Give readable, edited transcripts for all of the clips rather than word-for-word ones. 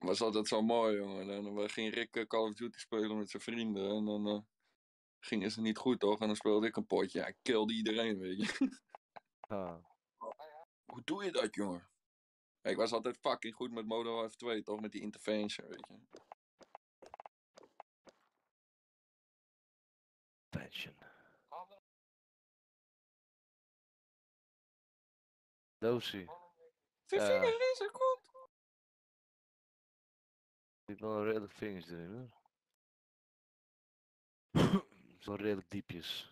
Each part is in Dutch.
Was altijd zo mooi, jongen. En dan ging Rick Call of Duty spelen met zijn vrienden. En dan gingen ze niet goed, toch? En dan speelde ik een potje. Ja, ik killde iedereen, weet je. Ah. Hoe doe je dat, jongen? Ik was altijd fucking goed met Modern Warfare 2, toch? Met die intervention, weet je. Pension. Dosie. Vinger is er goed. Ik heb wel een redelijk vingers erin hoor. Zo redelijk diepjes.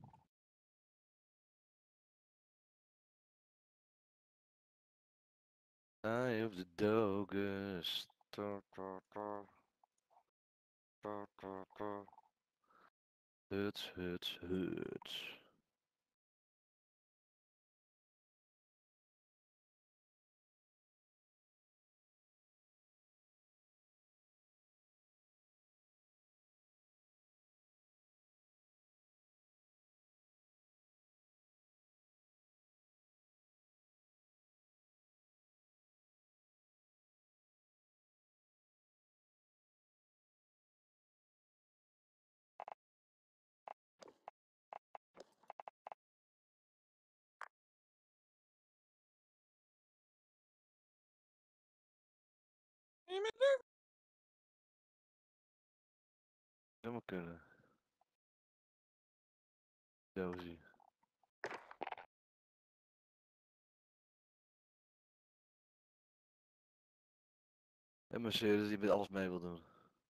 Eye of the Dogus. Huts. Zou maar kunnen. Dozie. En Mercedes die met alles mee wil doen.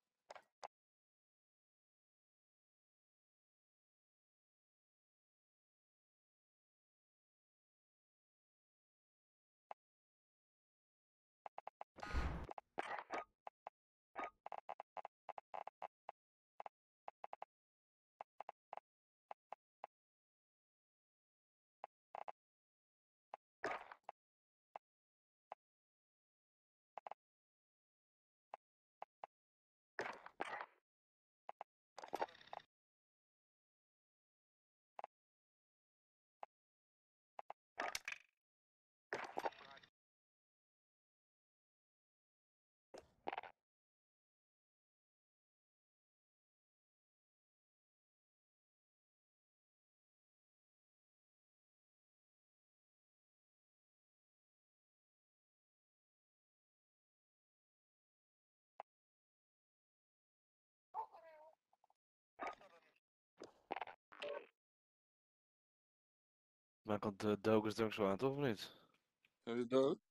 Maar komt de Dogus er ook zo aan, toch of niet? Zijn jullie dood?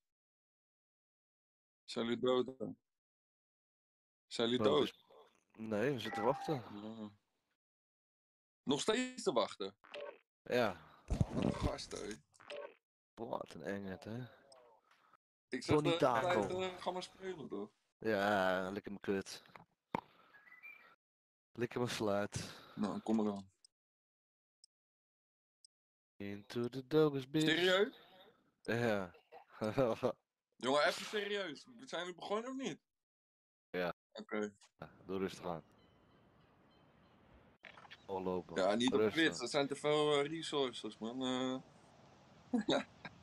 Zijn jullie dood dan? Zijn jullie dood? Dogus. Nee, we zitten wachten. Ja. Nog steeds te wachten? Ja. Wat een gast, hé. Wat een engheid, hè. Ik zeg Tony de Darko. tijd, ga maar spelen, toch? Ja, likken mijn kut. Likken mijn fluit. Nou, kom maar aan. Into the Dogus, bitch. Serieus? Ja. Jongen, even serieus. Zijn we begonnen of niet? Ja. Oké. Doe rustig aan. Al lopen. Ja, niet op Rustig. Twitch. Dat zijn te veel resources, man. Ja.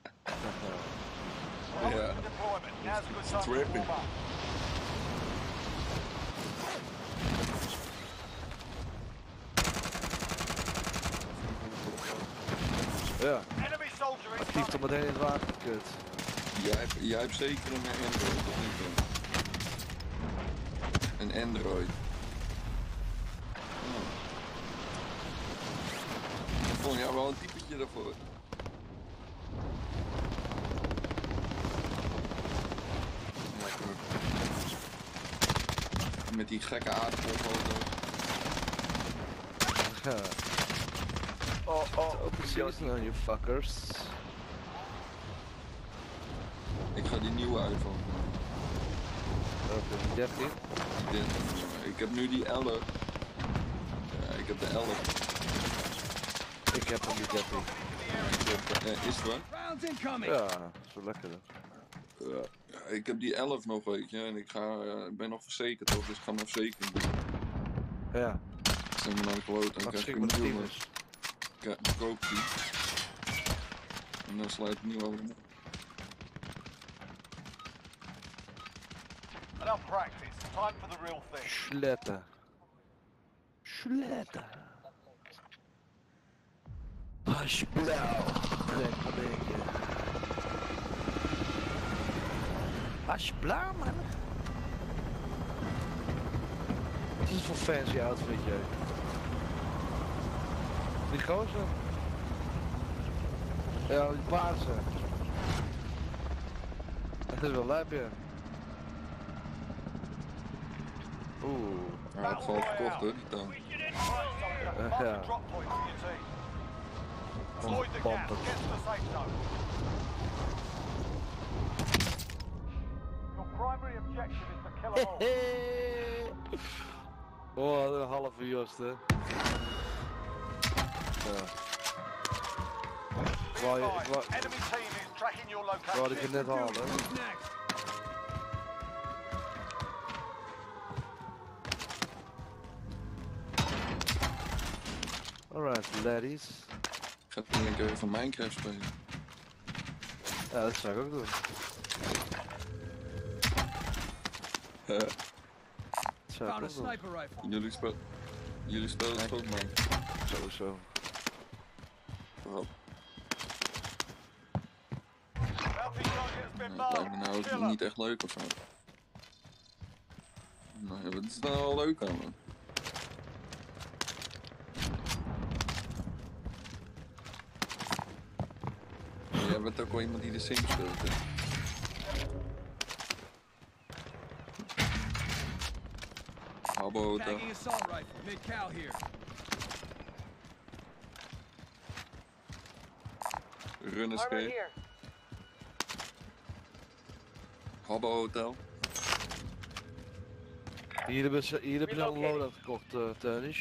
Tripping. Ja. Actief tot meteen in het water, kut. Jij hebt zeker een Android, of niet? Een Android. Oh. Ik vond jou wel een typetje daarvoor. Met die gekke aardappelfoto's. Open season on you fuckers. Ik ga die nieuwe iPhone. Oké, 13. Ik heb nu die 11. Ja, ik heb de 11. Ik heb hem die 13. Is het wel? Ja, zo lekker hè. Ja, ik heb die 11 nog, weet je. En ik ben nog verzekerd, toch? Dus ik ga mijn verzekering doen. Ja. Zijn we naar de kloot. Dan krijg ik een nieuwe. Ik koop die. En dan sluit ik nieuw over. Enough practice. Time for the real thing. Sletten. Sletten. Haschblauw. Trek een beetje. Haschblauw, man. Wat is het voor fancy outfit, jij? Die gozer? Ja, die paarse. Dat is wel lijp, ja. Oeh. Hij had gewoon verkocht hoor, die toon. Ja. Avoid the gas. Get to the safe zone. Your primary objective is to kill them all. Oh, een halve Jost, hè. Ja. Enemy team is tracking your location. Wou ik het net halen. Alright, ladies. Ik ga nu even van Minecraft spelen. Ja, dat zou ik ook doen. Dat zou ik ook doen. Jullie spelen het ook, man. Sowieso. Vooral. Bounty target has been Het lijkt me marked. nou ook niet echt leuk of zo. Nee, wat is er nou wel leuk aan, man? Jij bent ook wel iemand die de Sims speelt, hè? Habbo Hotel. Runnescape. Habbo Hotel. Hier hebben ze al een loadout gekocht, Tuinish.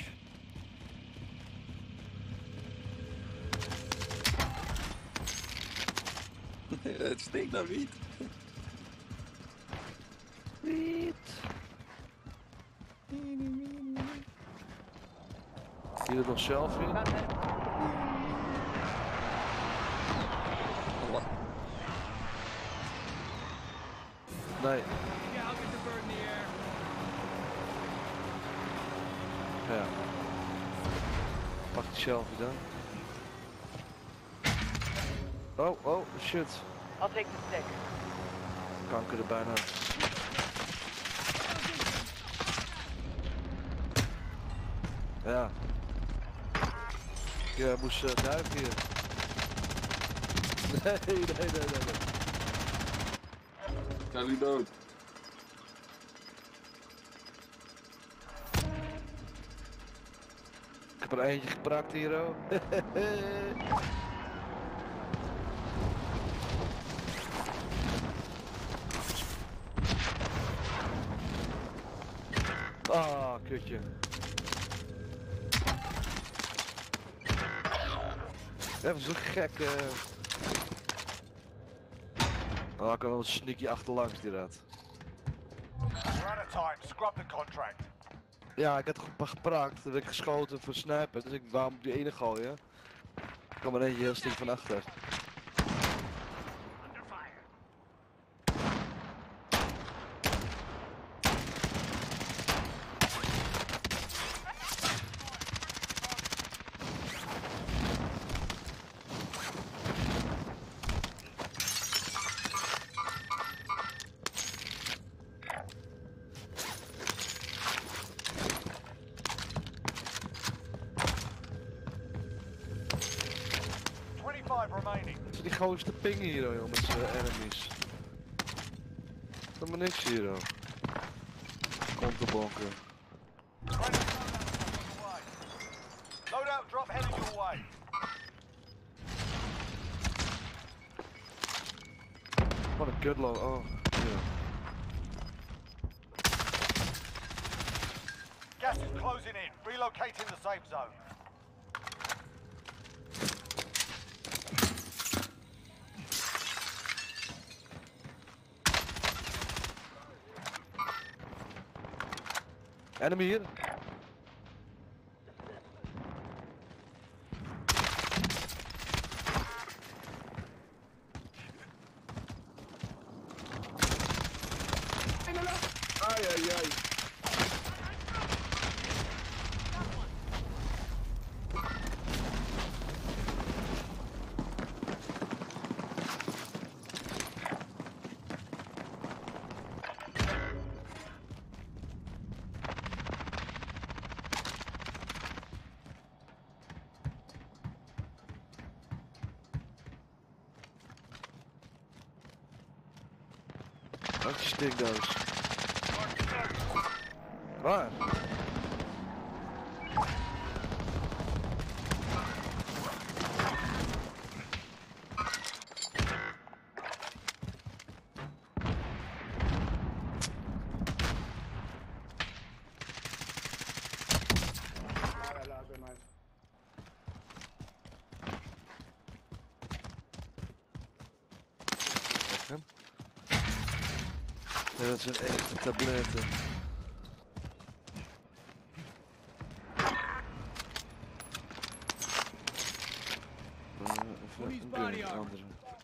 Het stinkt naar wiet. Wiet. Hier nog selfie. Nee. Ja. Pak die selfie dan. Oh, shit. I'll take the stick. Kanker er bijna. Ja. Ja, moest duiken hier. Nee. Zijn jullie dood? Ik heb er eentje gepakt hier, oh. Ah, kutje. Even zo gek. Oh, ik kan wel een sneaky achterlangs die raad. We're out of time. Scrub the contract. Ja, ik had gepraakt, toen heb ik geschoten voor sniper, dus ik wou hem op die ene gooien. Er kwam er eentje heel stil van achter. Remaining. Die gozer te pingen hier, joh, met zijn enemies. Helemaal niks hier, joh. Komt te bonken. Loadout drop heading your way. Wat een kutload, oh. Ja. Gas is closing in. Relocating the safe zone. Enemy hier. Ai, ai, ai. Wat is die stinkdoos? Waar? Ja, dat zijn echte tabletten. Even een andere.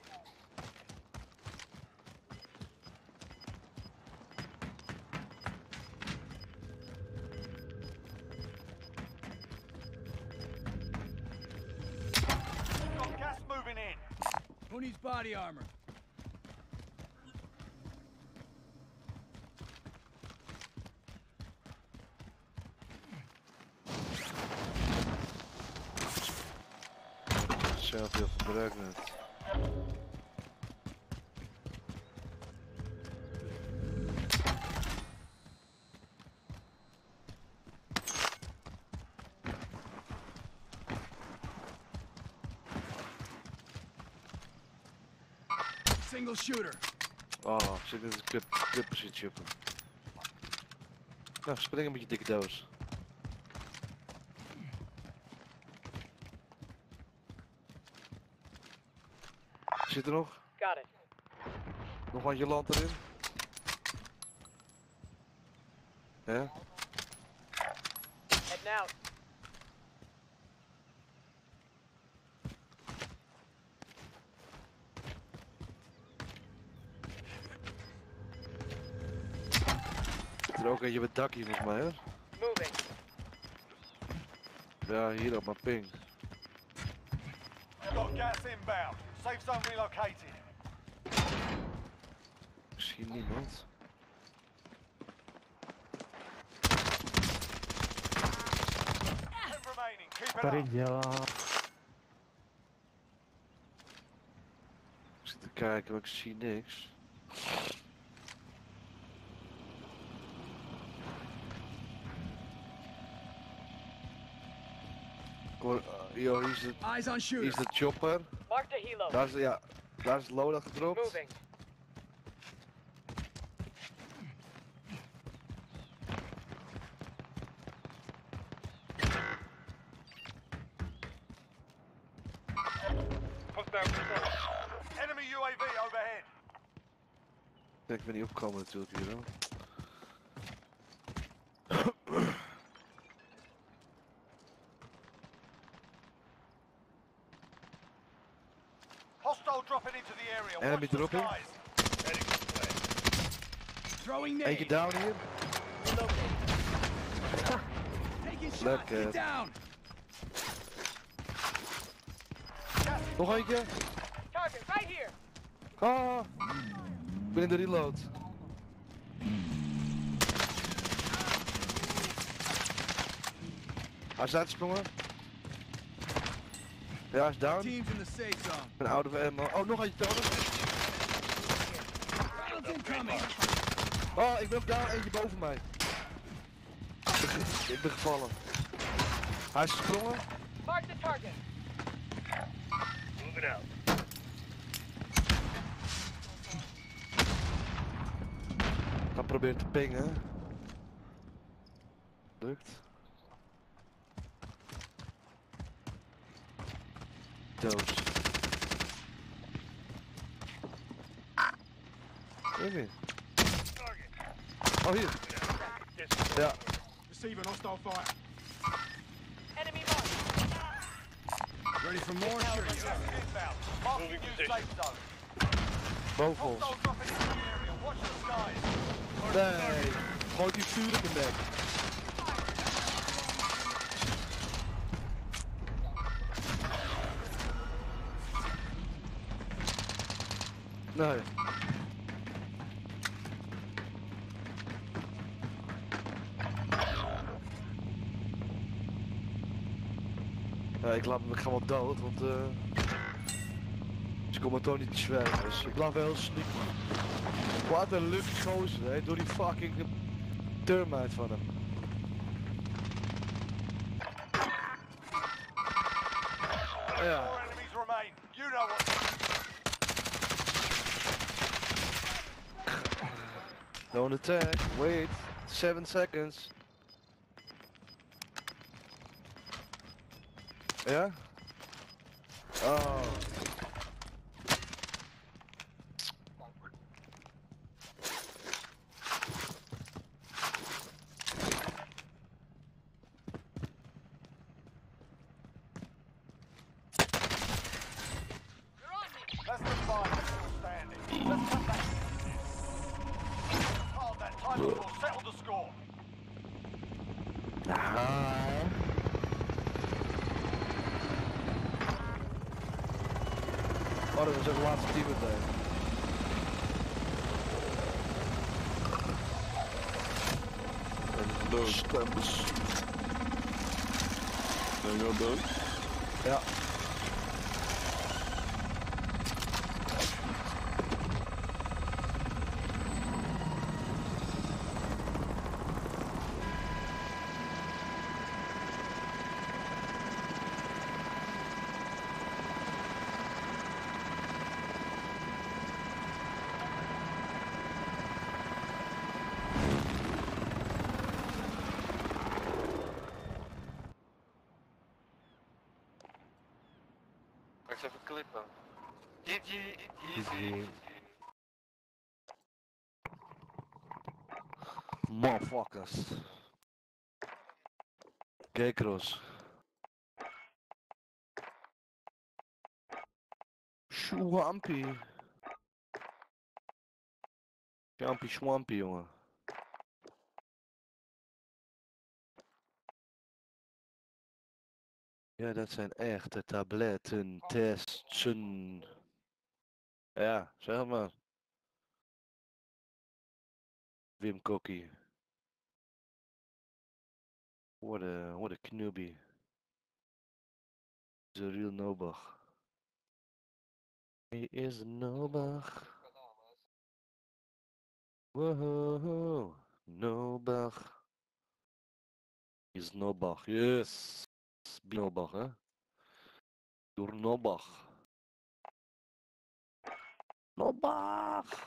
Got gas moving in. Who needs body armor? Zelf heel gebruikt net. Single shooter. Oh, ik zit in de clippositie op hem. Nou, springen met je dikke doos. Zit er nog? Got it. Nog wat je land erin? Ja? Heading out. Zit er ook eentje op het dak hier volgens mij, hè? Moving. Ja, hier op mijn ping. Got gas inbound. Safe zone relocated. Ik zie niemand. Ten remaining. Keep it up. Ik zit te kijken, maar ik zie niks. Yo, hier is Eyes on hier shooter. is de chopper. Mark the helo. Daar is, ja, daar is Loda gedropt. Moving. Enemy UAV overhead. Kijk, ik ben niet opgekomen natuurlijk hier hoor. Hostile dropping into the area. Enemy Watch the dropping. skies. Throwing Eentje nade. down hier. Taking shot. Lekker. Get down. Nog eentje. Target right here. Ah, ik ben in de reload. Hij is uitgesprongen. Ja, hij is down. Teams in the safe zone. Een oude ammo. Oh, nog eentje down. Rounds incoming. Oh, ik ben ook down. Eentje boven mij. Ik ben gevallen. Hij is gesprongen. Mark the target. Moving out. Ga proberen te pingen. Lukt. Doos. Weet niet. Oh, hier. Ja. Receiving hostile fire. Enemy mark. Ready for more? Sure. Gas inbound. Marking new safe zone. Boven ons. Hostile dropping into the area. Watch the skies. Nee. gooit die vuur in de nek. Nee. Ja, ik ga wel dood, want ze komen toch niet te zwerven, dus ik blijf wel heel sneaky. Wat een lucky gozer, hè, door die fucking termite van hem. Ja. 4 enemies remain. You know what. Don't attack, wait, 7 seconds. Ja? Oh. Less than 5 still standing. Let's come back. Hold that time and we'll settle the score. Oh, dat was ook de laatste team meteen. Dood. Stums. Ben je wel dood? Ja. Ik ga even klippen. GG. Motherfuckers. Kijk Roos. Swampy. Swampy swampy jongen. Ja, dat zijn echte tabletten, testen. Ja, zeg maar. Wim Kokkie. What a knubbie. He's a real Nobach. He is a Nobach. Whoa, Nobach. He's Nobach, yes. Nobach, hè? Door Nobach. Nobach!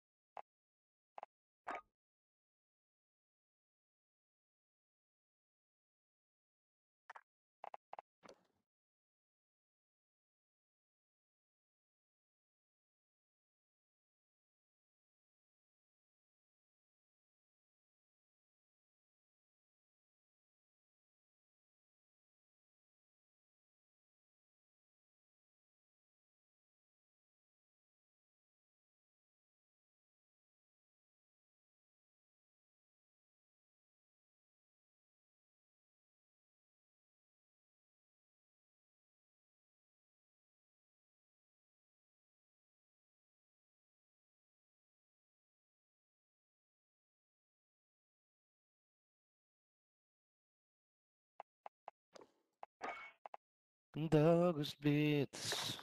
Dogus Beats.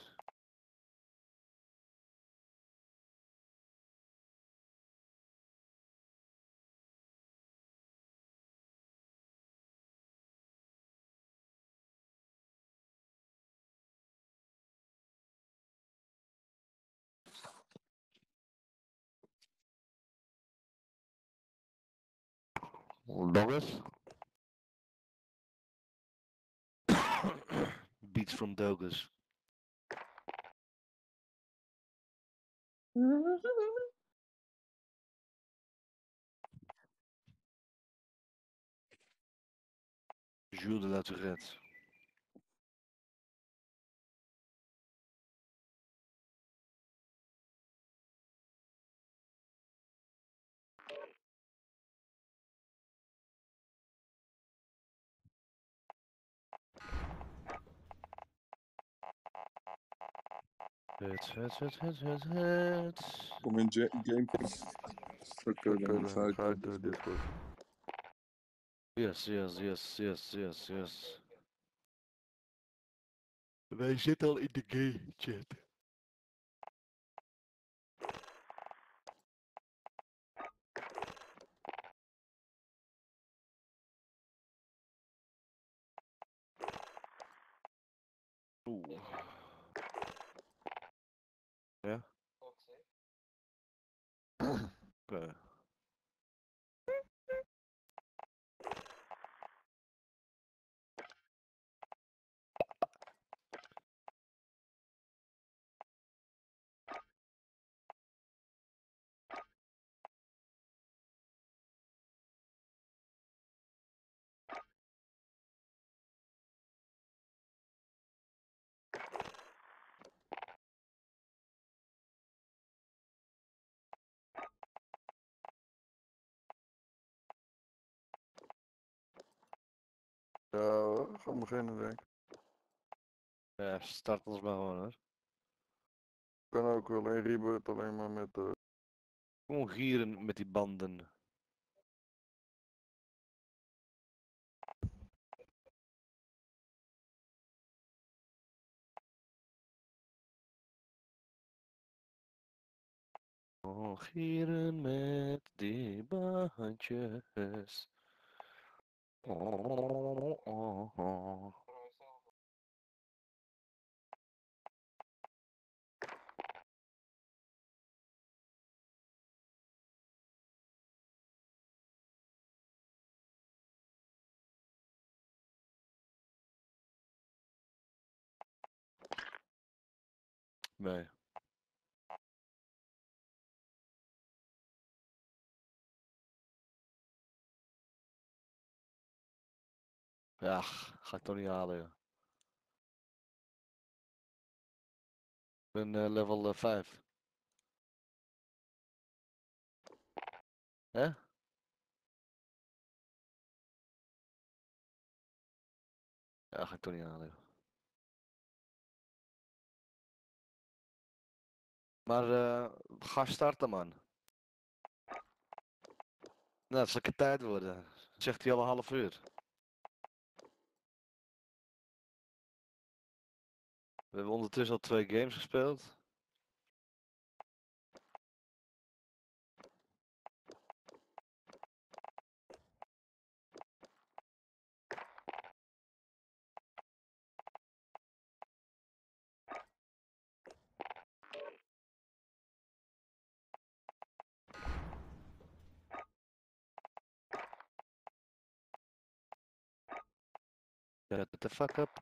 Dogus? Beats from Dogus. Jules de La Tourette. Het. Kom in gamepass. Oké, dan ga ik Ga ik door Discord. Yes. Wij zitten al in de game chat. Oeh. Ja? Oké. Ja, we gaan beginnen denk ik. Ja, start ons maar gewoon hoor. Kan ook wel een reboot alleen maar met gewoon gieren met die banden. Oh, gieren met die bandjes. Oh. Nee. Ja, ga ik toch niet halen, joh. Ik ben level 5. Hè? Ja, ga ik toch niet halen, joh. Maar ga starten, man. Nou, het zal een tijd worden. Zegt hij al een half uur. We hebben ondertussen al 2 games gespeeld. Shut the fuck up.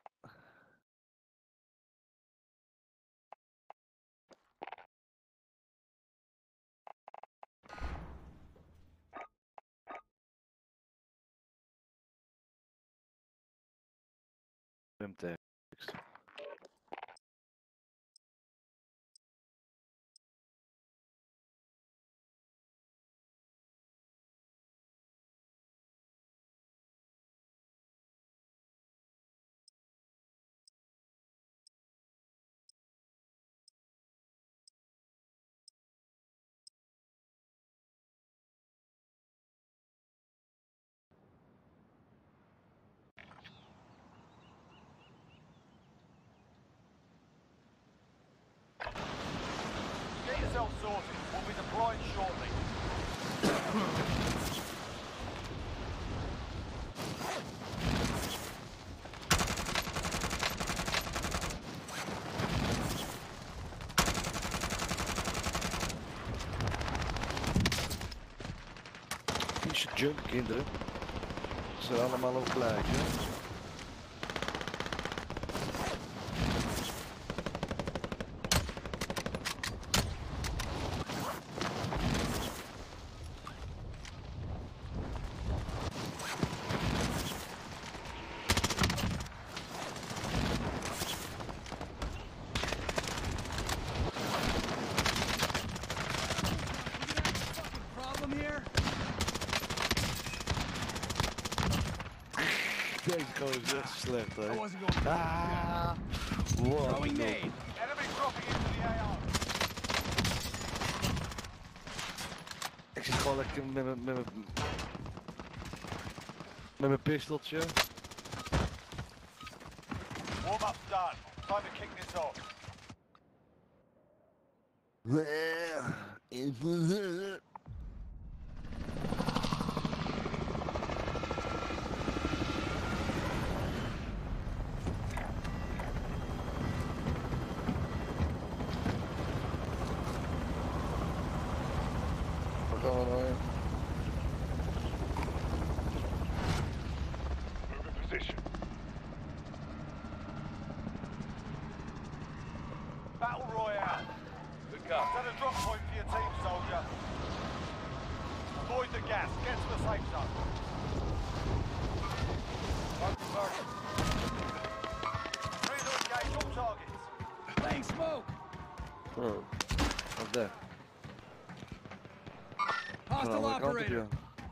Tekst. Get yourself sorted. We'll be deploying shortly. Vieze junk kinderen. Ze zijn allemaal ook gelijk, hè? Problem here? Deze gozer is echt slecht, hè? I wasn't going. Ah, wow. Throwing nade. Enemy dropping into the AO. Ik zit gewoon lekker met mijn pistoltje. Warm-up's done. Time to kick this off. Waar gaan we nou heen? Move in position. Battle Royale. Good go. Set a drop point for your team, soldier. Avoid the gas. Get to the safe zone. Focus target. Ready to engage all targets. Laying smoke. Oh, Wat daar? Hostile operator.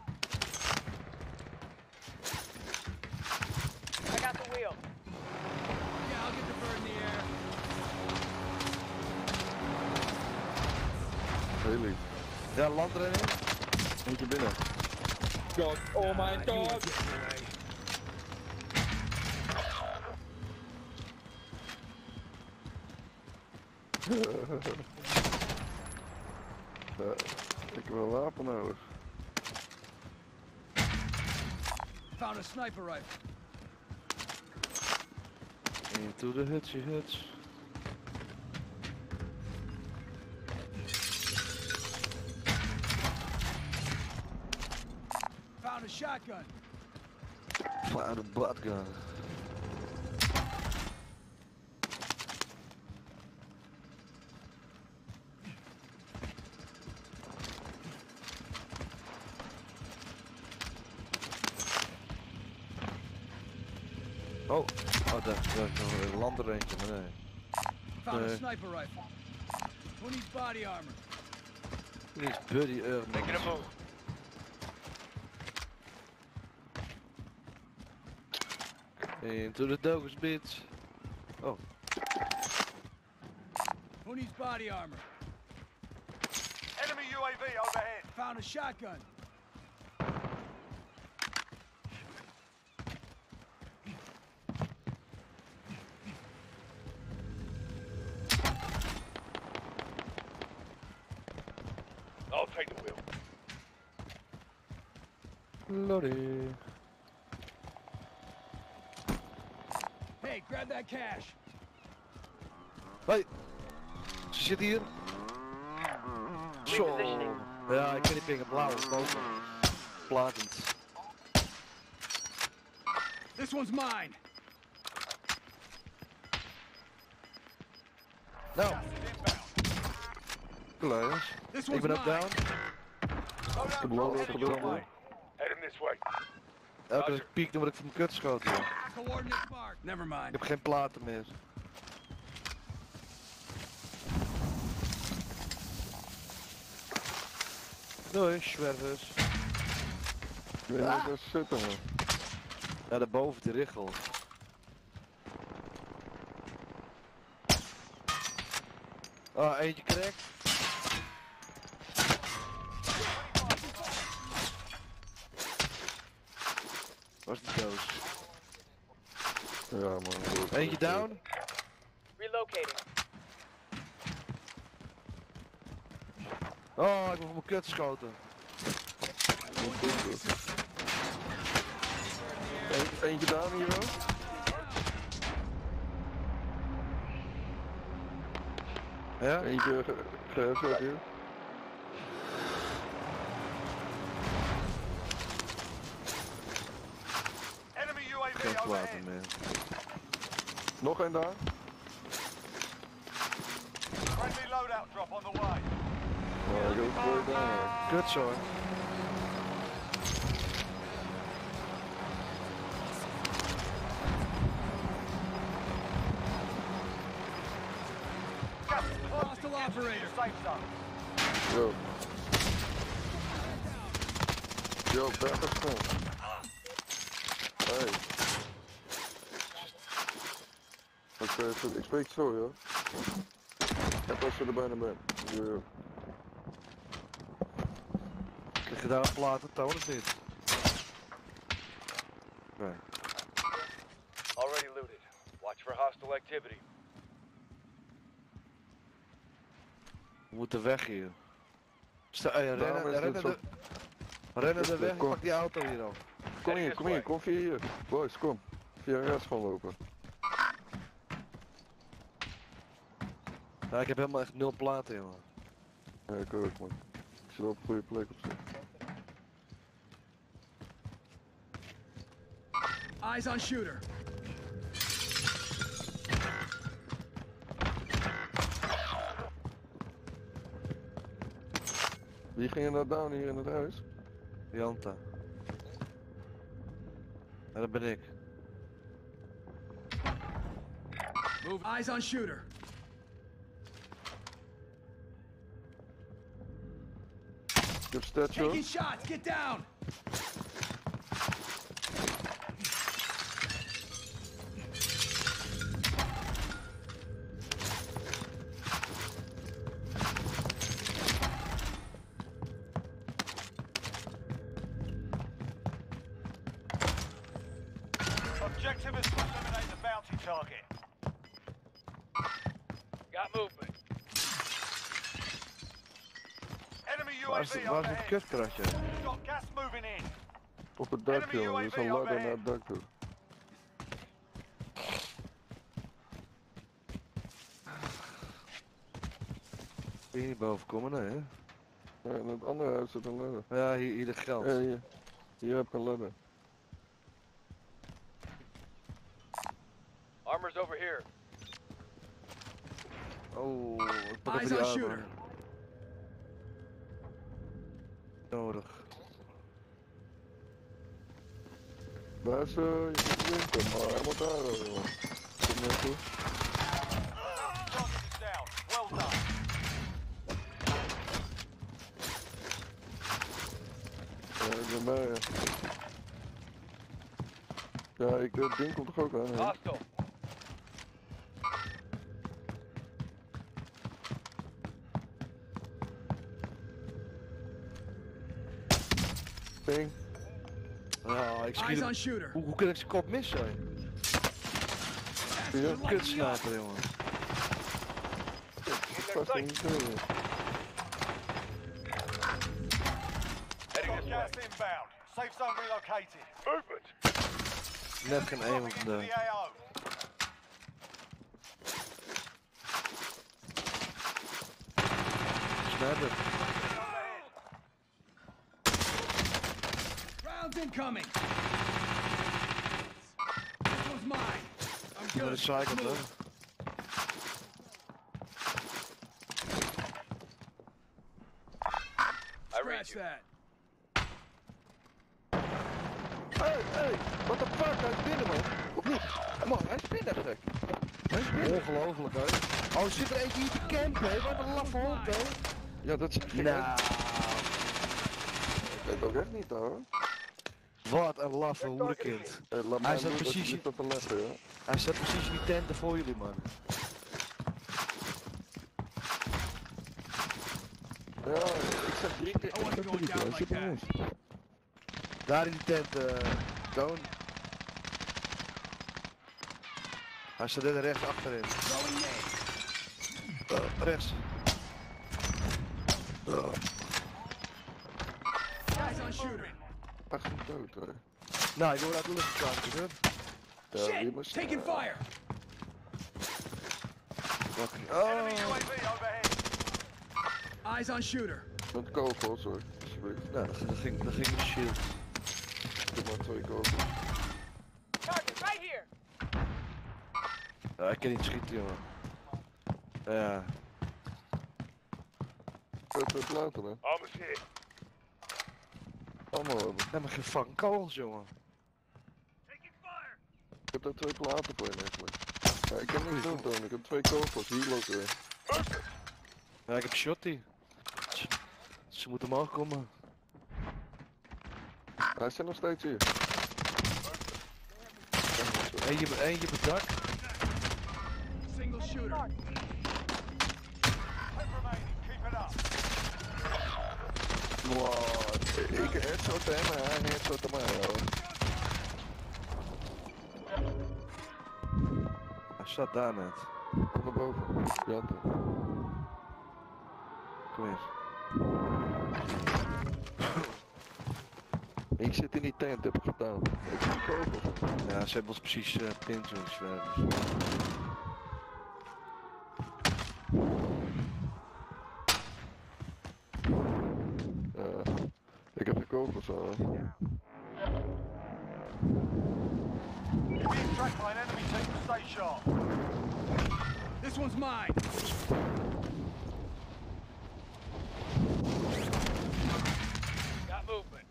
I got the wheel. Yeah, I'll get the bird in the air. heel lief. Ja, land erin. Eentje binnen. God, oh my You ain't god. getting away. Ja, ik heb wel een wapen nodig. Found a sniper rifle. Into the huts. Found a shotgun. Found a butt gun. Oh, daar is nog een land er eentje, maar nee. Found a Nee. sniper rifle. Who needs body armor? Dit is Buddy Making a move. Into the dogs, bitch. Oh, Who needs body armor? Enemy UAV overhead. Found a shotgun. I'll take the wheel. lorry. Hey, grab that cash. Hoi! Ze zit hier. Zo. Repositioning. Ja, ik ken die pingen blauw, boven. Platend. This one's mine. Nou, Gas is inbound. kluis. This Ik one's ben ook mine. down. Loadout heb drop loadout heading your gedaan, way. Heading this way. Elke keer als ik piek, dan word ik van mijn kut geschoten. joh. Coordinates marked. Never Ik mind. heb geen platen meer. Doei, zwervers. Ik weet niet waar ze zitten, man. Ja, daarboven de richel. Ah, eentje crack. Waar is die doos? Ja, man. Eentje down. Relocating. Oh, ik word van mijn kut geschoten. Eentje down hier ook. Ja? Eentje geheadshot hier. Enemy Geen UAV platen overhead. meer. Nog één daar. Friendly loadout drop on the way. Oh, ik heb het voor je down. Kut zo. Hè. Gas is closing. Hostile Get to operator. your safe zone. Yo. Yo, back up snel. Hey. Ik spreek zo, joh. laat als je er bijna bent. Ja. Lig je daar een platen toon of niet? Nee. Already looted. Watch for hostile activity. We moeten weg hier. Rennen de weg, Kom. pak die auto hier af. Kom via hier. Boys, kom. Via rechts gewoon lopen. Ja, ik heb helemaal echt 0 platen, jongen. Ja, ik ook, man. Ik zit op een goede plek op zich. Eyes on shooter. Wie ging er nou down hier in het huis? Janta. Ja, dat ben ik. Move. Eyes on shooter. Ik heb statue. Taking shots. Get down. Objective is to eliminate the bounty target. Got movement. Enemy Waar is UAV het overhead. kutkratje? Got gas moving in. Op het dak, Enemy jongen. Er is UAV een ladder overhead. naar het dak toe. Hier niet boven komen, nee, hè? Ja, in het andere huis zit een ladder. Ja, hier ligt geld. Ja, hier. Hier heb ik een ladder. Armor's over here. Oh, ik pak Eyes even die on armor. shooter. Nodig. Waar is je drinken? Maar hij moet daar, jongen. Kom maar toe. Target is down. Well done. Ja, ik ben bij je. Ja, het ding komt toch ook aan, hè? Hostile. Ping. Ja, ik schiet Eyes hem. on shooter. Hoe kan ik zijn kop missen? Ja, Kutsnaper, jongen. vast in de deur. Heading to gas inbound. Safe zone relocated. Movement. Net geen aim op Dropping into de... the AO. Sniper. Rounds incoming. This one's mine. I'm Die good. recycled, hè? Move. I read Scratch you. that. Hey, what the fuck? Hij is binnen, man. Man, hij is binnen, gek. Hij is binnen. Ongelooflijk, hè? Oh, er zit er eentje hier te campen, hè? Wat een laffe hond, hè? Ja, dat zeg ik. Nou, Ik weet ook echt niet, hoor. wat een laffe hoerenkind. Laat Hij mij zat doen, precies- dat je niet op te leggen, ja. Hij staat precies in die tenten voor jullie, man. Ja, ik zeg 3 keer. I want to go down like that. Daar in die tent, Toon. Hij staat er rechts achterin. Throwing nade. Rechts. Eyes on shooter. Ach, een dood, hoor. Nou, ik word uit de lucht geklapt, hoor. Ja, wie Shit! moest- Taking fire. Fucking. Enemy Oh. UAV overhead. Eyes on shooter. Met kogels, hoor. Alsjeblieft. Nou, dat ging de shield. Ik heb maar 2 kogels. Target right here. Ja, ik kan niet schieten, jongen. Ja. Ik heb 2 platen, hè. Armor's here. Allemaal hebben. Nee, maar geen fucking kogels, jongen. Taking fire. Ik heb daar 2 platen voor je eigenlijk. Ja, ik kan niks doen, Toon. Ik heb 2 kogels. Hier loopt er een. Ja, ik heb shotty. Ze moeten omhoog komen. Hij zit nog steeds hier. Eentje op het dak. Single shooter. Wow, ik headshot hem en hij headshot mij, hoor. Hij staat daar net. Kom naar boven. Ja, toch. Kom eens. Ik zit in die tent, heb ik gedaan. Ik zie kogels. Ja, ze hebben ons precies pint zo zwervers. Ik heb de kogels al. You're being tracked by an enemy team. Stay sharp. This one's mine. Got movement.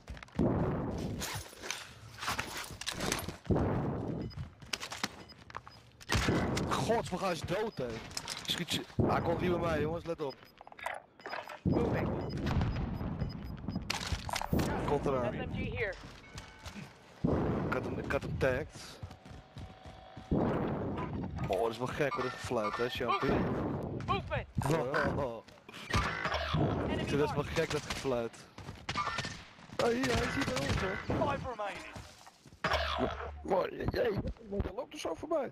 God, we gaan eens dood, hè. Schiet je. Hij komt hier bij mij, jongens, let op. Moving. Komt eraan. SMG here. Ik had hem tagged. Oh, dat is wel gek, wat is gefluit, hè, Champie? Movement. Oh. Ik vind dat wel gek, dat gefluit. Oh, hier, hij ziet bij ons, hè. 5 remaining. Maar, jee, hij loopt er zo voorbij.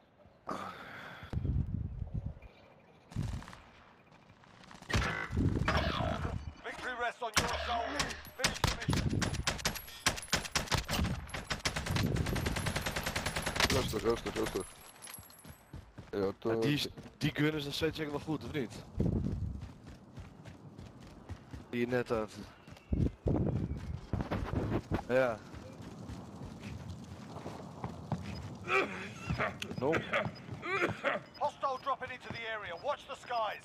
Victory rests on your shoulders. Finish the mission. Rustig. Ja, Ja, die gun is nog steeds wel goed, of niet? Die je net had. Ja. No. Hostile dropping into the area. Watch the skies.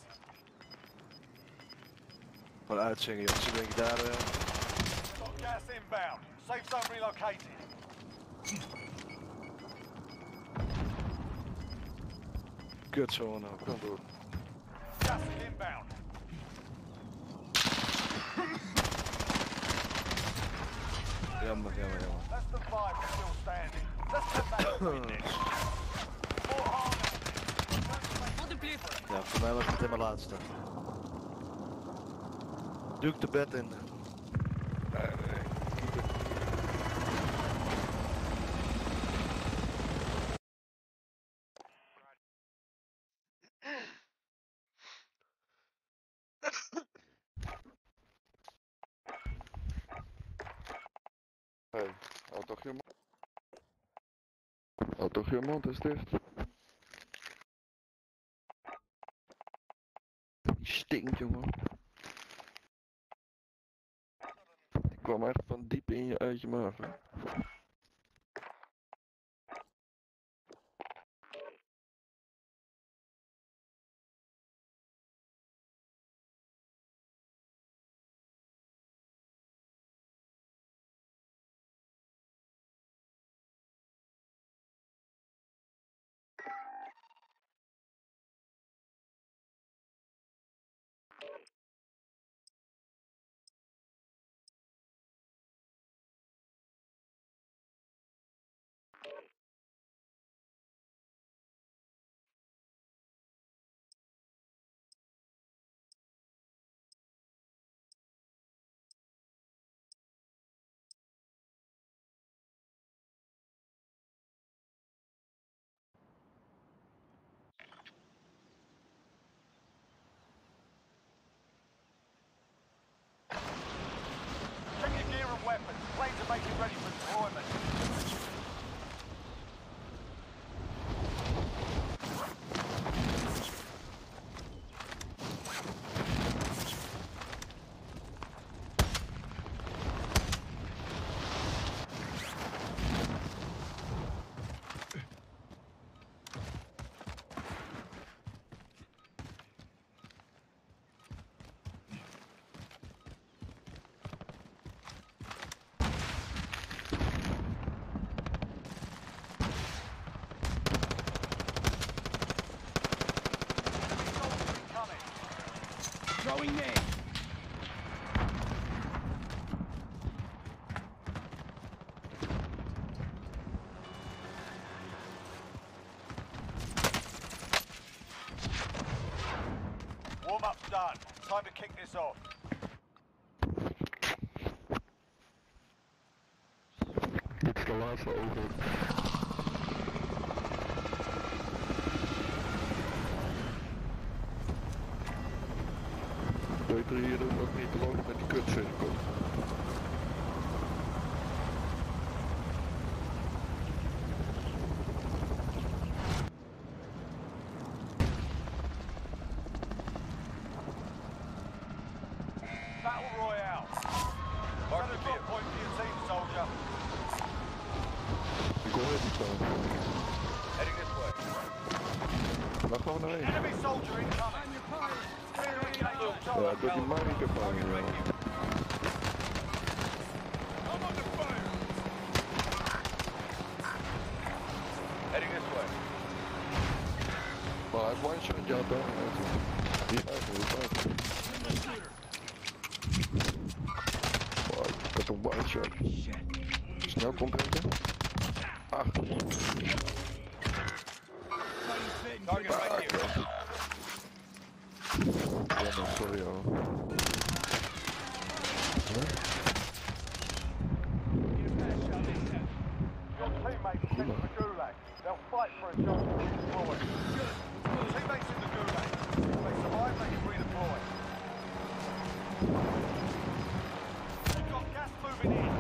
Gewoon uitzingen, joh. Ze denk ik daar. Got gas inbound. Safe zone relocated. Kut zo nou. Kan door. Gas is inbound. Jammer. Less than 5 are still standing. Let's get back to win this. More harm. Ja, voor mij was het meteen mijn laatste. Doe ik de bed in. Hey, houd toch je mond. Houd toch je mond eens dicht. Die stinkt, jongen. Die kwam echt van diep in je uit je maag, hè. Check your gear and weapons. Planes are making ready for deployment. Throwing nade. Warm-up's done. Time to kick this off. Dit is de laatste over. Weet er hier ook niet te lopen met die kutcirkel. Battle Royale. Mark the drop point for your team, soldier. Ik hoor het niet zo. Heading this way. Waar gaan we nou heen? Enemy soldier incoming. On your fire. Clear engage on Ja, target. dat is maar niet ervaring. Target right here. I'm under fire. Heading this way. Maar hij is one shot, ja dan. Hier eigenlijk. Dat is een one shot. Snel comprenten. Ach. Target right here. Ja, maar sorry hoor. Your teammates are sent to the gulag. They'll fight for a job to redeploy. Your teammates in the gulag. If they survive, they can redeploy. You've got gas moving in.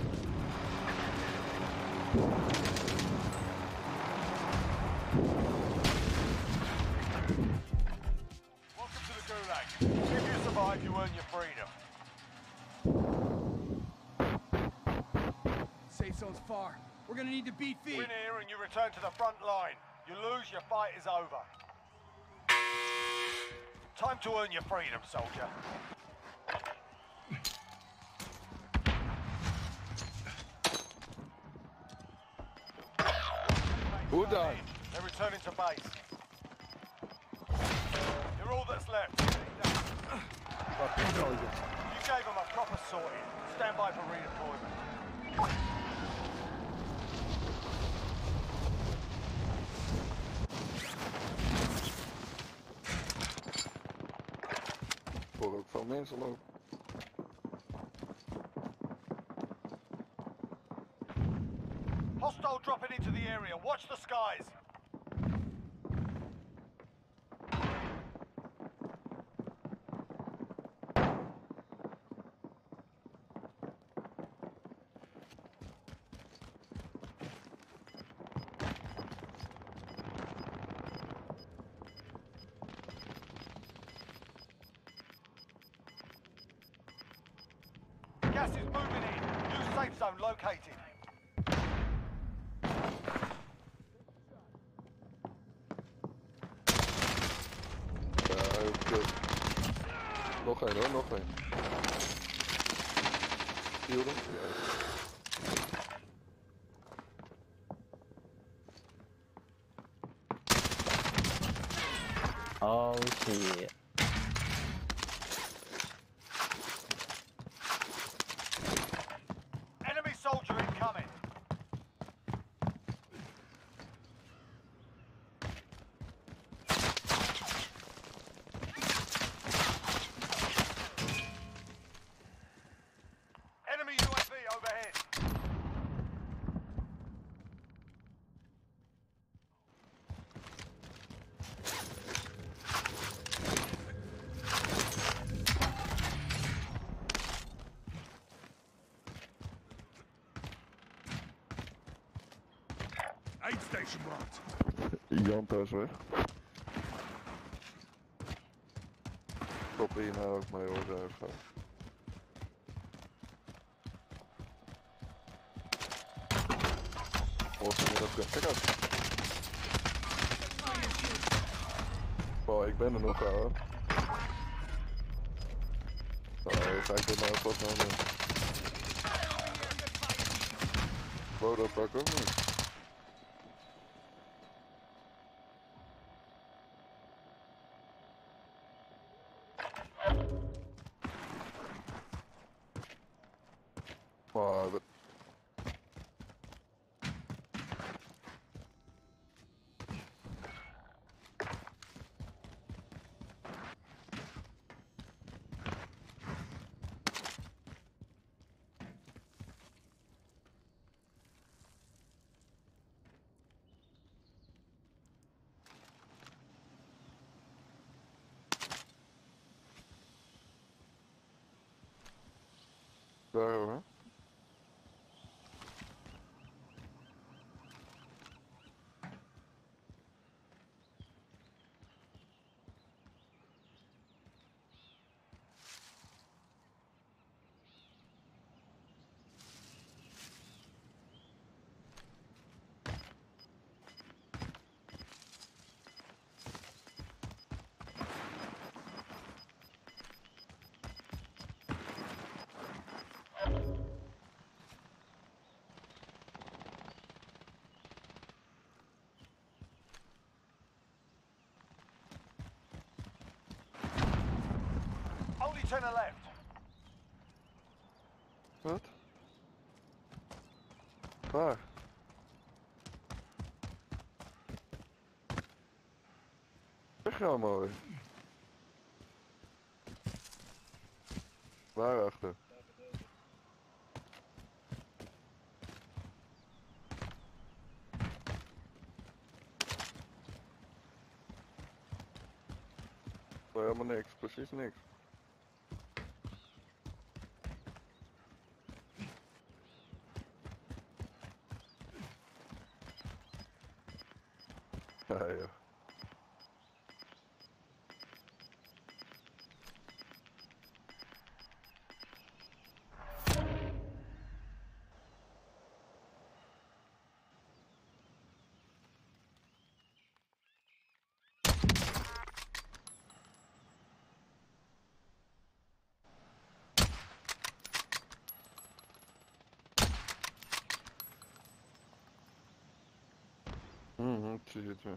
Welcome to the gulag. If you survive, you earn your freedom. Safe zone's far. We're gonna need to beat feet. Win here and you return to the front line. You lose, your fight is over. Time to earn your freedom, soldier. Hoe dan? They're returning to base. You're all that's left. You gave them a proper sorting. Stand by for redeployment. Ik hoor ook veel mensen lopen. Hostile dropping into the area. Watch the skies. Gas is moving in. New safe zone located. Ja, heel kut. Nog één hoor, nog één. Zie je hem? Ja. Oh shit. Enemy soldier incoming. Enemy UAV overhead. Aid station marked. Janta is weg. Stoppen hier nou ook mee hoor, zo even. Kijk uit. Oh, ik ben er nog hoor. Oh, ga ik dit nou wat nou doen? Wow, dat pak ook niet. Oh, dat... daar hoor. Only 10 are left. Wat? Waar? Zeg nou mooi. Waarachter? Helemaal niks, precies niks. Ja, ja. Ik zie het weer.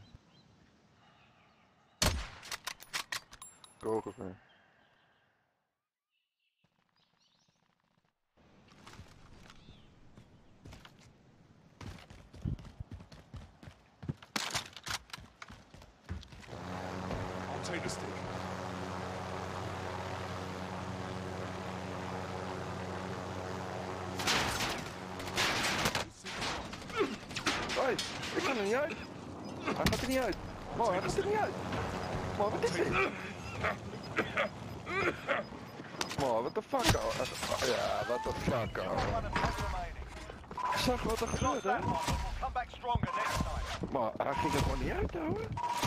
Kogels weer. I'll take the stick. Hoi, ik kan er niet uit. Hij gaat er niet uit. Man, hij gaat er niet uit. Man, wat is dit? Man, what the fuck, ouwe. Ja, what the fuck, ouwe. One and 10 remaining. Zag wat er Lost gebeurde, that hè? one, but we'll come back stronger next time. Maar hij ging er gewoon niet uit, ouwe.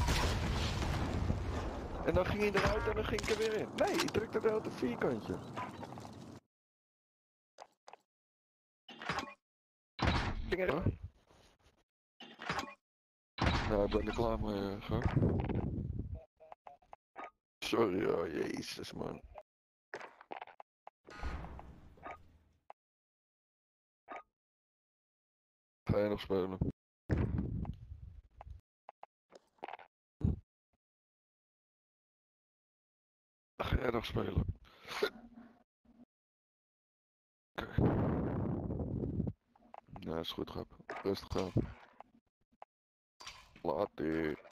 En dan ging hij eruit en dan ging ik er weer in. Nee, ik drukte wel op het vierkantje. Ging er... Nou, ik ben er klaar mee, ga. Sorry, oh jezus, man. Ga je nog spelen? Ga jij nog spelen? Oké. Ja, is goed, grap. Rustig aan. Laat die.